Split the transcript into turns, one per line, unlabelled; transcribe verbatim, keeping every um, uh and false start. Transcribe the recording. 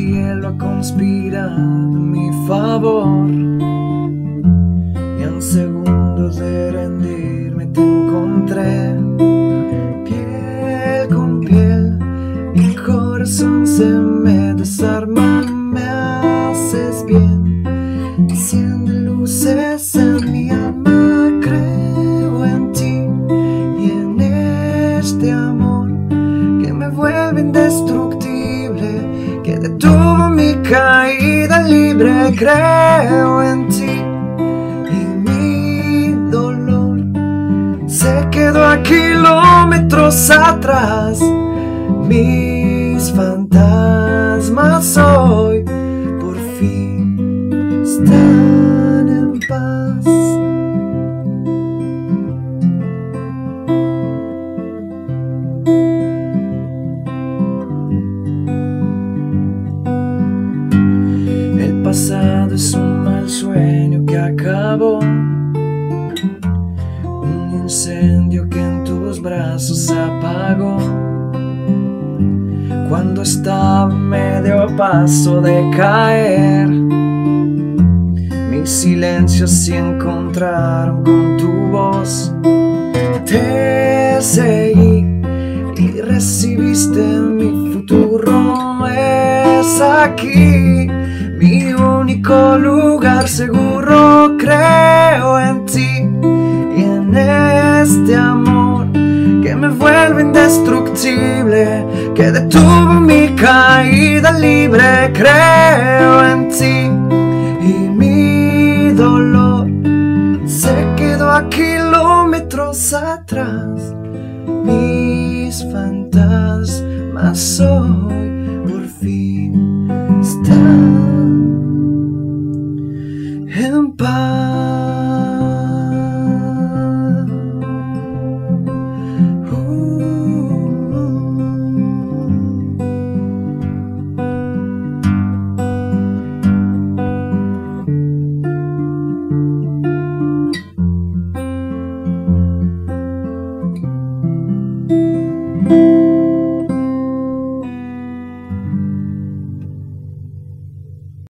cielo ha conspirado en mi favor, y en segundos de rendirme te encontré. Piel con piel, mi corazón se me desarma. Me haces bien, enciende luces en mi alma. Creo en ti y en este amor que me vuelve indestructible, que detuvo mi caída libre. Creo en ti y mi dolor se quedó a kilómetros atrás. Mis fantasmas hoy por fin están en paz. El pasado es un mal sueño que acabó, un incendio que en tus brazos se apagó. Cuando estaba medio a paso de caer, mis silencios se encontraron con tu voz. Te seguí y recibiste mi futuro. Es aquí mi único lugar seguro. Creo en ti y en este amor que me vuelve indestructible, que detuvo mi caída libre. Creo en ti